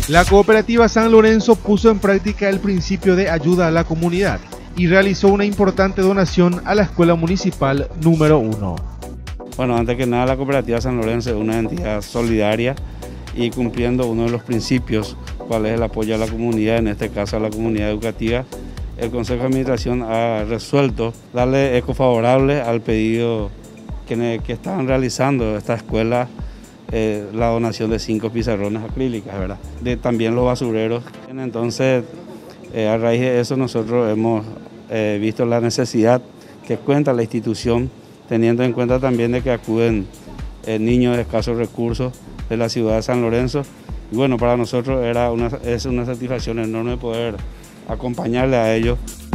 La cooperativa San Lorenzo puso en práctica el principio de ayuda a la comunidad y realizó una importante donación a la escuela municipal número 1. Bueno, antes que nada la cooperativa San Lorenzo es una entidad solidaria y cumpliendo uno de los principios, cuál es el apoyo a la comunidad, en este caso a la comunidad educativa. El Consejo de Administración ha resuelto darle eco favorable al pedido que estaban realizando esta escuela, la donación de 5 pizarrones acrílicas, ¿verdad? De también los basureros. Entonces, a raíz de eso nosotros hemos visto la necesidad que cuenta la institución, teniendo en cuenta también de que acuden niños de escasos recursos de la ciudad de San Lorenzo. Y bueno, para nosotros es una satisfacción enorme poder acompañarle a ellos.